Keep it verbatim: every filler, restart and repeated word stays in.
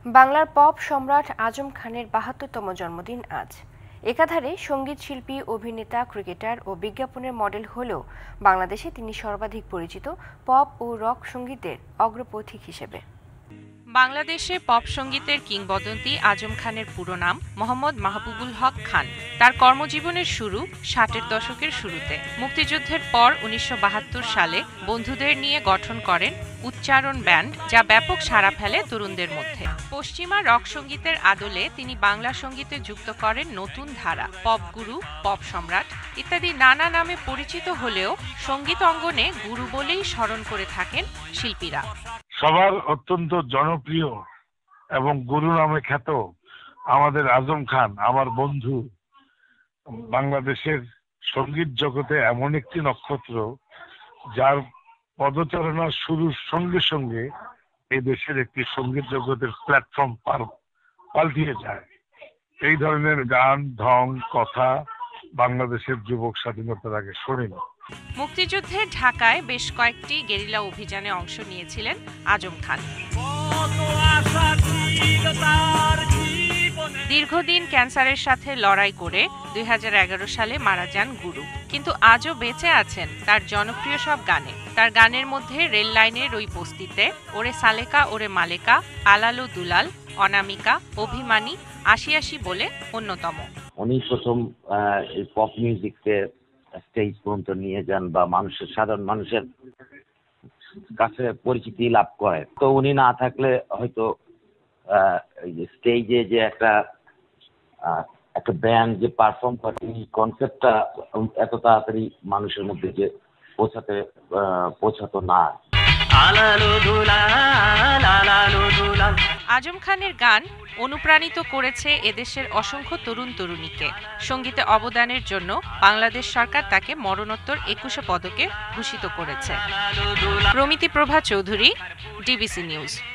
বাংলার পপ সম্রাট আজম খানের বাহাত্তরতম জন্মদিন আজ। একাধারে সঙ্গীত শিল্পী, অভিনেতা, ক্রিকেটার ও বিজ্ঞাপনের মডেল হলেও বাংলাদেশে তিনি সর্বাধিক পরিচিত পপ ও রক সঙ্গীতের অগ্রপথিক হিসেবে। বাংলাদেশে পপ সঙ্গীতের কিংবদন্তি আজম খানের পুরো নাম মোহাম্মদ মাহবুবুল হক খান। তার কর্মজীবনের শুরু ষাটের দশকের শুরুতে। মুক্তিযুদ্ধের পর উনিশশো বাহাত্তর সালে বন্ধুদের নিয়ে গঠন করেন উচ্চারণ ব্যান্ড, যা ব্যাপক সাড়া ফেলে তরুণদের মধ্যে। পশ্চিমা রক সঙ্গীতের আদলে তিনি বাংলা সঙ্গীতে যুক্ত করেন নতুন ধারা, পপ গুরু, পপ সম্রাট ইত্যাদি নানা নামে পরিচিত হলেও সঙ্গীত অঙ্গনে গুরু বলেই স্মরণ করে থাকেন শিল্পীরা। সবার অত্যন্ত জনপ্রিয় এবং গুরু নামে খ্যাত আমাদের আজম খান আমার বন্ধু। বাংলাদেশের সঙ্গীত জগতে এমন একটি নক্ষত্র যার পদচারণা শুরুর সঙ্গে সঙ্গে এই দেশের একটি সঙ্গীত জগতের প্ল্যাটফর্ম পাল্টিয়ে যায়। এই ধরনের গান, ঢং, কথা বাংলাদেশের যুবক স্বাধীনতার আগে শোনেনি। মুক্তিযুদ্ধে ঢাকায় বেশ কয়েকটি গেরিলা অভিযানে অংশ নিয়েছিলেন আজম খান। দীর্ঘদিন ক্যান্সারের সাথে লড়াই করে দুই হাজার এগারো সালে মারা যান গুরু, কিন্তু আজও বেঁচে আছেন তার জনপ্রিয় সব গানে। তার গানের মধ্যে রেল লাইনের ওই বস্তিতে, ওরে সালেকা ওরে মালেকা, আলালো দুলাল, অনামিকা, অভিমানী, আশি আশি বলে অন্যতম। উনি প্রথম পপ মিউজিককে স্টেজ পর্যন্ত নিয়ে যান বা মানুষের সাধারণ মানুষের কাছে পরিচিতি লাভ করে। তো উনি না থাকলে হয়তো স্টেজে যে একটা একটা ব্যান্ড যে পারফর্ম করে, এই কনসেপ্টটা এত তাড়াতাড়ি মানুষের মধ্যে যে পৌঁছাতে পৌঁছাতো না। আজম খানের গান অনুপ্রাণিত করেছে এদেশের অসংখ্য তরুণ তরুণীকে। সঙ্গীতে অবদানের জন্য বাংলাদেশ সরকার তাকে মরণোত্তর একুশে পদকে ভূষিত করেছে। Promiti Prova Chowdhury, DBC news.